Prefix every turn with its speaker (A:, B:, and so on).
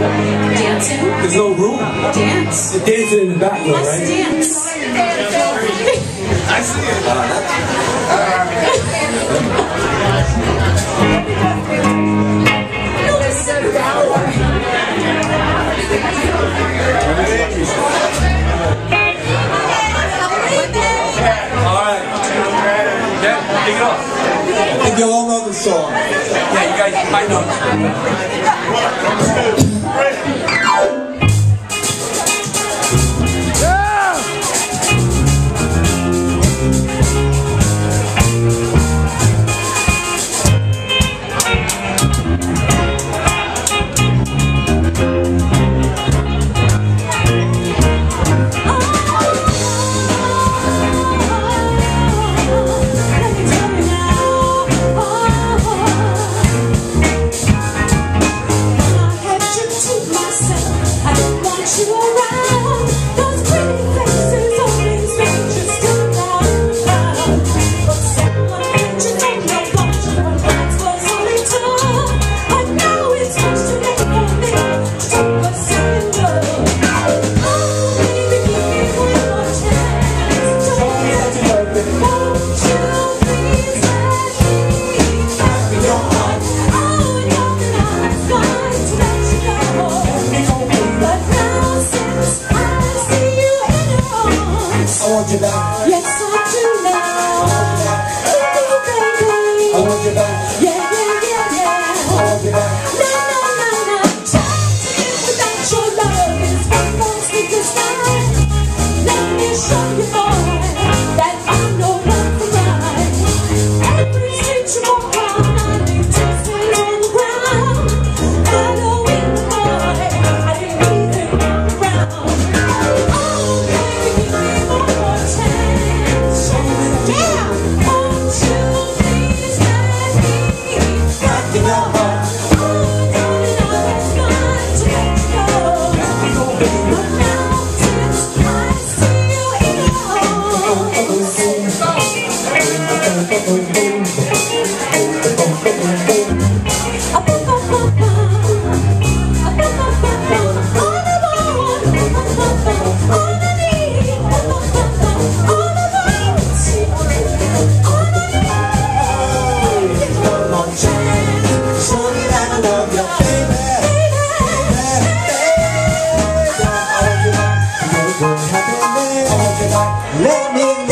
A: Dancing?
B: There's no room.
A: Dance.
B: You're dancing in the back though,
A: Let's
B: right?
A: dance.
C: I see it.
B: Alright. Yeah, take it off.
C: I think you all know the song.
B: Yeah, you guys might know.
D: Yes, I do now. Baby.
C: I want you back.
D: Yeah, yeah, yeah, yeah.
C: I want you back.
D: No, no, no, no. Trying to live without your love is one more sleepless night. Let me show you, boy, that I'm no one for mine. Every street you walk on, I leave twisted on the ground. Following the boy, I can leave him around. Oh, baby, give me one more chance. Yeah, won't you please let me back in your heart? Oh, darling, I was going to let you go. But now since I see you in your arms,
C: Let me